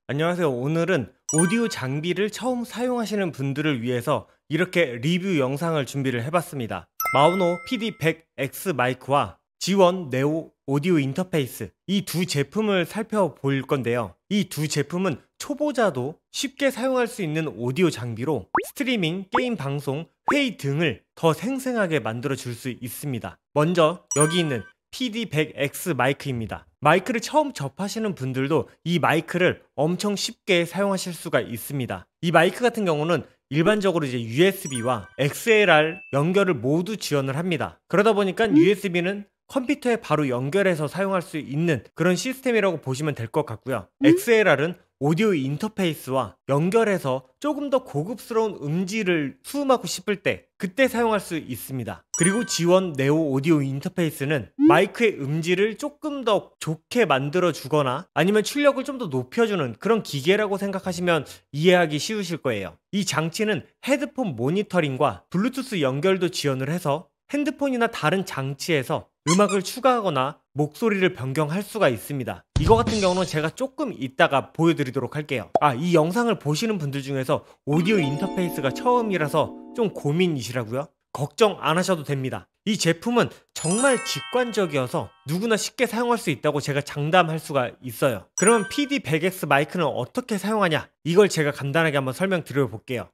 안녕하세요. 오늘은 오디오 장비를 처음 사용하시는 분들을 위해서 이렇게 리뷰 영상을 준비를 해봤습니다. 마우노 PD100X 마이크와 G1 네오 오디오 인터페이스, 이 두 제품을 살펴볼 건데요. 이 두 제품은 초보자도 쉽게 사용할 수 있는 오디오 장비로 스트리밍, 게임 방송, 회의 등을 더 생생하게 만들어 줄 수 있습니다. 먼저 여기 있는 PD100X 마이크입니다. 마이크를 처음 접하시는 분들도 이 마이크를 엄청 쉽게 사용하실 수가 있습니다. 이 마이크 같은 경우는 일반적으로 이제 USB와 XLR 연결을 모두 지원을 합니다. 그러다 보니까 USB는 컴퓨터에 바로 연결해서 사용할 수 있는 그런 시스템이라고 보시면 될 것 같고요. XLR은 오디오 인터페이스와 연결해서 조금 더 고급스러운 음질을 수음하고 싶을 때 그때 사용할 수 있습니다. 그리고 G1 네오 오디오 인터페이스는 마이크의 음질을 조금 더 좋게 만들어 주거나 아니면 출력을 좀 더 높여주는 그런 기계라고 생각하시면 이해하기 쉬우실 거예요. 이 장치는 헤드폰 모니터링과 블루투스 연결도 지원을 해서 핸드폰이나 다른 장치에서 음악을 추가하거나 목소리를 변경할 수가 있습니다. 이거 같은 경우는 제가 조금 이따가 보여드리도록 할게요. 이 영상을 보시는 분들 중에서 오디오 인터페이스가 처음이라서 좀 고민이시라고요? 걱정 안 하셔도 됩니다. 이 제품은 정말 직관적이어서 누구나 쉽게 사용할 수 있다고 제가 장담할 수가 있어요. 그러면 PD100X 마이크는 어떻게 사용하냐? 이걸 제가 간단하게 한번 설명드려 볼게요.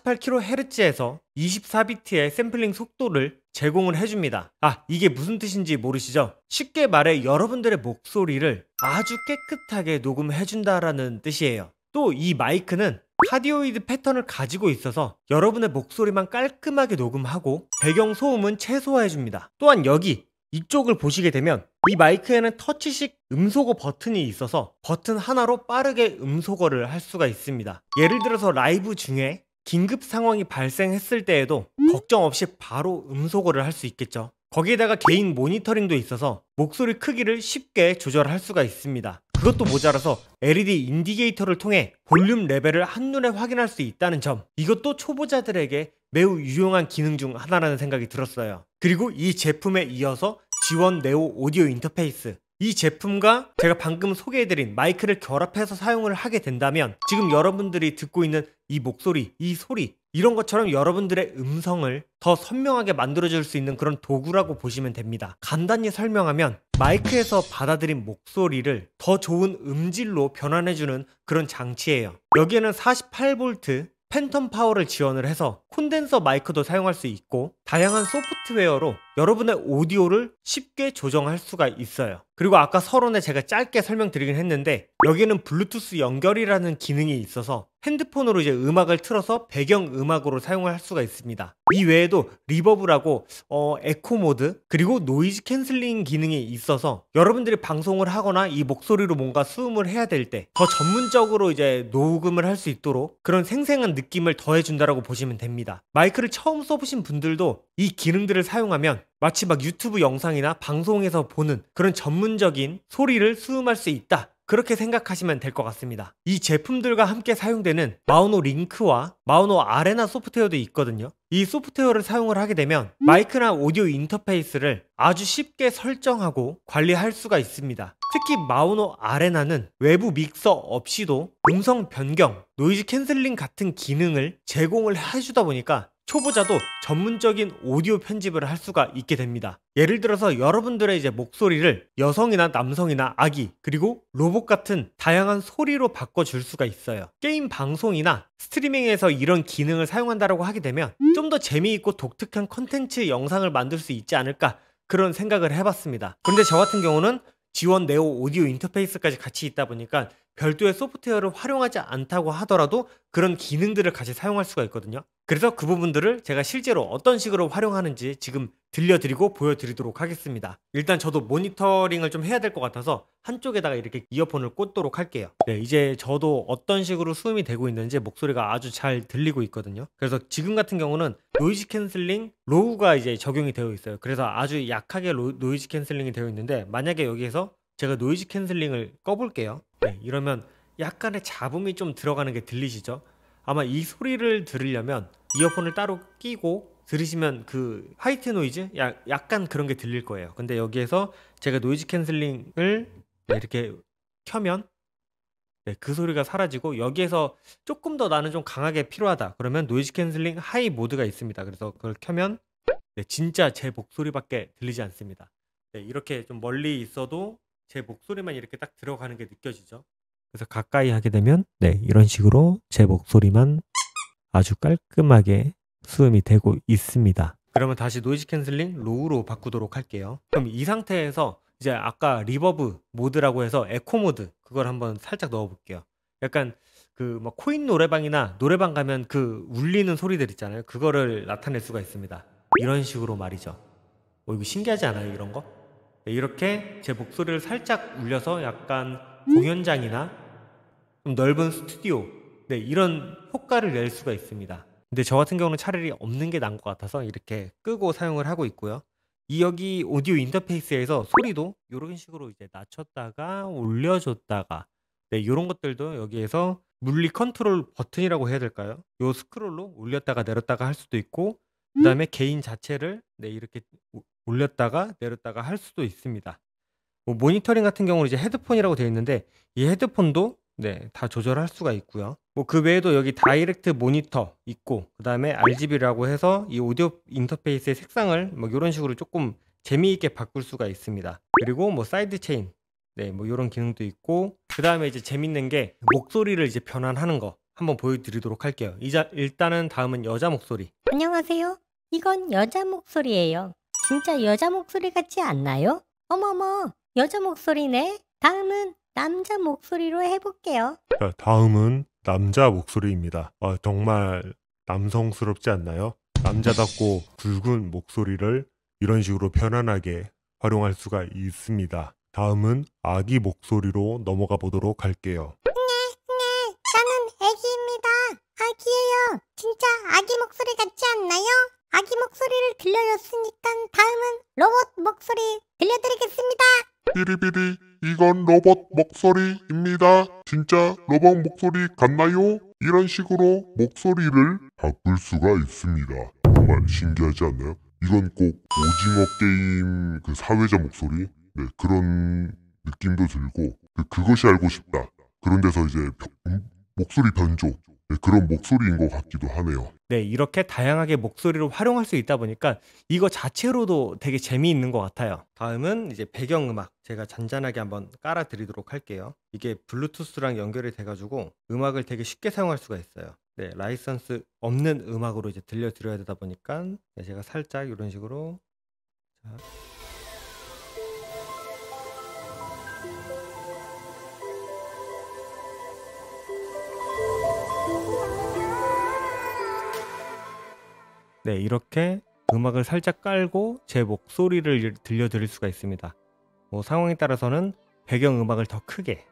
48kHz에서 24비트의 샘플링 속도를 제공을 해줍니다. 이게 무슨 뜻인지 모르시죠? 쉽게 말해 여러분들의 목소리를 아주 깨끗하게 녹음해준다라는 뜻이에요. 또 이 마이크는 카디오이드 패턴을 가지고 있어서 여러분의 목소리만 깔끔하게 녹음하고 배경 소음은 최소화해줍니다. 또한 여기 이쪽을 보시게 되면 이 마이크에는 터치식 음소거 버튼이 있어서 버튼 하나로 빠르게 음소거를 할 수가 있습니다. 예를 들어서 라이브 중에 긴급 상황이 발생했을 때에도 걱정 없이 바로 음소거를 할 수 있겠죠. 거기에다가 개인 모니터링도 있어서 목소리 크기를 쉽게 조절할 수가 있습니다. 그것도 모자라서 LED 인디게이터를 통해 볼륨 레벨을 한눈에 확인할 수 있다는 점, 이것도 초보자들에게 매우 유용한 기능 중 하나라는 생각이 들었어요. 그리고 이 제품에 이어서 G1 네오 오디오 인터페이스, 이 제품과 제가 방금 소개해드린 마이크를 결합해서 사용을 하게 된다면 지금 여러분들이 듣고 있는 이 목소리, 이 소리, 이런 것처럼 여러분들의 음성을 더 선명하게 만들어줄 수 있는 그런 도구라고 보시면 됩니다. 간단히 설명하면 마이크에서 받아들인 목소리를 더 좋은 음질로 변환해주는 그런 장치예요. 여기에는 48V 팬텀 파워를 지원을 해서 콘덴서 마이크도 사용할 수 있고 다양한 소프트웨어로 여러분의 오디오를 쉽게 조정할 수가 있어요. 그리고 아까 서론에 제가 짧게 설명드리긴 했는데 여기는 블루투스 연결이라는 기능이 있어서 핸드폰으로 이제 음악을 틀어서 배경 음악으로 사용을 할 수가 있습니다. 이 외에도 리버브라고 에코 모드 그리고 노이즈 캔슬링 기능이 있어서 여러분들이 방송을 하거나 이 목소리로 뭔가 수음을 해야 될 때 더 전문적으로 이제 녹음을 할 수 있도록 그런 생생한 느낌을 더해준다라고 보시면 됩니다. 마이크를 처음 써보신 분들도 이 기능들을 사용하면 마치 막 유튜브 영상이나 방송에서 보는 그런 전문적인 소리를 수음할 수 있다, 그렇게 생각하시면 될 것 같습니다. 이 제품들과 함께 사용되는 마우노 링크와 마우노 아레나 소프트웨어도 있거든요. 이 소프트웨어를 사용을 하게 되면 마이크나 오디오 인터페이스를 아주 쉽게 설정하고 관리할 수가 있습니다. 특히 마우노 아레나는 외부 믹서 없이도 음성 변경, 노이즈 캔슬링 같은 기능을 제공을 해주다 보니까 초보자도 전문적인 오디오 편집을 할 수가 있게 됩니다. 예를 들어서 여러분들의 이제 목소리를 여성이나 남성이나 아기 그리고 로봇 같은 다양한 소리로 바꿔줄 수가 있어요. 게임 방송이나 스트리밍에서 이런 기능을 사용한다고 하게 되면 좀 더 재미있고 독특한 컨텐츠 영상을 만들 수 있지 않을까, 그런 생각을 해봤습니다. 그런데 저 같은 경우는 G1 네오 오디오 인터페이스까지 같이 있다 보니까 별도의 소프트웨어를 활용하지 않다고 하더라도 그런 기능들을 같이 사용할 수가 있거든요. 그래서 그 부분들을 제가 실제로 어떤 식으로 활용하는지 지금 들려드리고 보여드리도록 하겠습니다. 일단 저도 모니터링을 좀 해야 될 것 같아서 한쪽에다가 이렇게 이어폰을 꽂도록 할게요. 네, 이제 저도 어떤 식으로 수음이 되고 있는지 목소리가 아주 잘 들리고 있거든요. 그래서 지금 같은 경우는 노이즈 캔슬링 로우가 이제 적용이 되어 있어요. 그래서 아주 약하게 노이즈 캔슬링이 되어 있는데 만약에 여기에서 제가 노이즈 캔슬링을 꺼볼게요. 네, 이러면 약간의 잡음이 좀 들어가는 게 들리시죠? 아마 이 소리를 들으려면 이어폰을 따로 끼고 들으시면 그 화이트 노이즈? 약간 그런 게 들릴 거예요. 근데 여기에서 제가 노이즈 캔슬링을 이렇게 켜면 네, 그 소리가 사라지고 여기에서 조금 더 나는 좀 강하게 필요하다 그러면 노이즈 캔슬링 하이 모드가 있습니다. 그래서 그걸 켜면 네, 진짜 제 목소리밖에 들리지 않습니다. 네, 이렇게 좀 멀리 있어도 제 목소리만 이렇게 딱 들어가는 게 느껴지죠. 그래서 가까이 하게 되면 네, 이런 식으로 제 목소리만 아주 깔끔하게 수음이 되고 있습니다. 그러면 다시 노이즈 캔슬링 로우로 바꾸도록 할게요. 그럼 이 상태에서 이제 아까 리버브 모드라고 해서 에코 모드 그걸 한번 살짝 넣어 볼게요. 약간 그 뭐 코인 노래방이나 노래방 가면 그 울리는 소리들 있잖아요. 그거를 나타낼 수가 있습니다. 이런 식으로 말이죠. 이거 신기하지 않아요, 이런 거? 네, 이렇게 제 목소리를 살짝 울려서 약간 공연장이나 좀 넓은 스튜디오, 네, 이런 효과를 낼 수가 있습니다. 근데 저 같은 경우는 차라리 없는 게 나은 것 같아서 이렇게 끄고 사용을 하고 있고요. 이 여기 오디오 인터페이스에서 소리도 이런 식으로 이제 낮췄다가 올려줬다가 네, 이런 것들도 여기에서 물리 컨트롤 버튼이라고 해야 될까요? 요 스크롤로 올렸다가 내렸다가 할 수도 있고 그다음에 개인 자체를 네, 이렇게 올렸다가 내렸다가 할 수도 있습니다. 뭐 모니터링 같은 경우는 이제 헤드폰이라고 되어 있는데 이 헤드폰도 네, 다 조절할 수가 있고요. 뭐 그 외에도 여기 다이렉트 모니터 있고 그다음에 RGB라고 해서 이 오디오 인터페이스의 색상을 뭐 이런 식으로 조금 재미있게 바꿀 수가 있습니다. 그리고 뭐 사이드 체인 네, 뭐 이런 기능도 있고 그다음에 이제 재밌는 게 목소리를 이제 변환하는 거 한번 보여드리도록 할게요. 일단은 다음은 여자 목소리. 안녕하세요. 이건 여자 목소리예요. 진짜 여자 목소리 같지 않나요? 어머머, 여자 목소리네. 다음은 남자 목소리로 해볼게요. 자, 다음은 남자 목소리입니다. 정말 남성스럽지 않나요? 남자답고 굵은 목소리를 이런 식으로 편안하게 활용할 수가 있습니다. 다음은 아기 목소리로 넘어가 보도록 할게요. 나는 애기입니다. 아기예요. 진짜 아기 목소리 같지 않나요? 아기 목소리를 들려줬으니까 다음은 로봇 목소리 들려드리겠습니다. 비리비리 이건 로봇 목소리입니다. 진짜 로봇 목소리 같나요? 이런 식으로 목소리를 바꿀 수가 있습니다. 정말 신기하지 않나요? 이건 꼭 오징어 게임 그 사회자 목소리 네, 그런 느낌도 들고 그것이 알고 싶다. 그런 데서 이제 목소리 변조 네, 그런 목소리인 것 같기도 하네요. 네, 이렇게 다양하게 목소리를 활용할 수 있다 보니까 이거 자체로도 되게 재미있는 것 같아요. 다음은 이제 배경음악 제가 잔잔하게 한번 깔아드리도록 할게요. 이게 블루투스랑 연결이 돼가지고 음악을 되게 쉽게 사용할 수가 있어요. 네, 라이선스 없는 음악으로 이제 들려드려야 되다 보니까 네, 제가 살짝 이런 식으로 자. 네, 이렇게 음악을 살짝 깔고 제 목소리를 들려드릴 수가 있습니다. 뭐 상황에 따라서는 배경 음악을 더 크게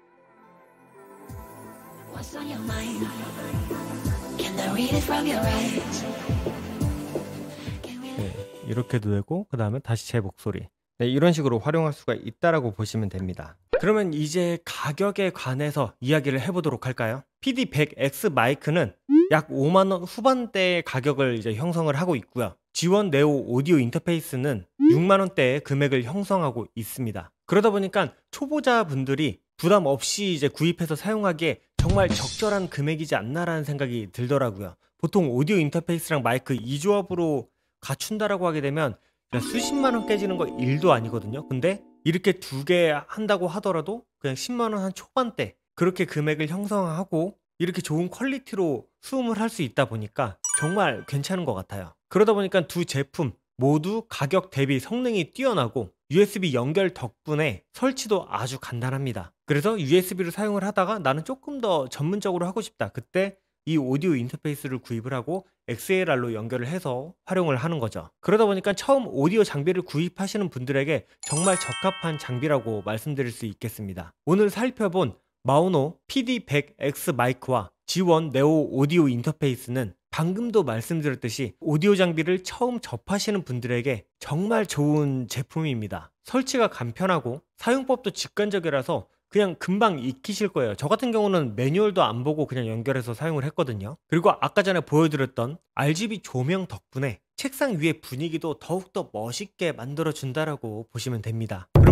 네, 이렇게도 되고 그 다음에 다시 제 목소리 네, 이런 식으로 활용할 수가 있다라고 보시면 됩니다. 그러면 이제 가격에 관해서 이야기를 해보도록 할까요? PD100X 마이크는 약 5만원 후반대의 가격을 이제 형성을 하고 있고요. G1 네오 오디오 인터페이스는 6만원대의 금액을 형성하고 있습니다. 그러다 보니까 초보자분들이 부담 없이 이제 구입해서 사용하기에 정말 적절한 금액이지 않나라는 생각이 들더라고요. 보통 오디오 인터페이스랑 마이크 이 조합으로 갖춘다라고 하게 되면 수십만원 깨지는 거 1도 아니거든요. 근데 이렇게 두 개 한다고 하더라도 그냥 10만원 한 초반대 그렇게 금액을 형성하고 이렇게 좋은 퀄리티로 수음을 할 수 있다 보니까 정말 괜찮은 것 같아요. 그러다 보니까 두 제품 모두 가격 대비 성능이 뛰어나고 USB 연결 덕분에 설치도 아주 간단합니다. 그래서 USB로 사용을 하다가 나는 조금 더 전문적으로 하고 싶다. 그때 이 오디오 인터페이스를 구입을 하고 XLR로 연결을 해서 활용을 하는 거죠. 그러다 보니까 처음 오디오 장비를 구입하시는 분들에게 정말 적합한 장비라고 말씀드릴 수 있겠습니다. 오늘 살펴본 마오노 PD100X 마이크와 G1 네오 오디오 인터페이스는 방금도 말씀드렸듯이 오디오 장비를 처음 접하시는 분들에게 정말 좋은 제품입니다. 설치가 간편하고 사용법도 직관적이라서 그냥 금방 익히실 거예요. 저 같은 경우는 매뉴얼도 안 보고 그냥 연결해서 사용을 했거든요. 그리고 아까 전에 보여드렸던 RGB 조명 덕분에 책상 위의 분위기도 더욱더 멋있게 만들어준다라고 보시면 됩니다. 그럼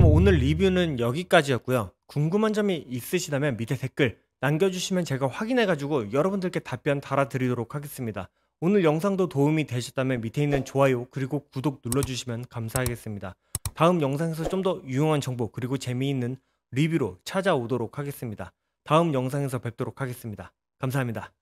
그럼 오늘 리뷰는 여기까지였고요. 궁금한 점이 있으시다면 밑에 댓글 남겨주시면 제가 확인해가지고 여러분들께 답변 달아드리도록 하겠습니다. 오늘 영상도 도움이 되셨다면 밑에 있는 좋아요 그리고 구독 눌러주시면 감사하겠습니다. 다음 영상에서 좀 더 유용한 정보 그리고 재미있는 리뷰로 찾아오도록 하겠습니다. 다음 영상에서 뵙도록 하겠습니다. 감사합니다.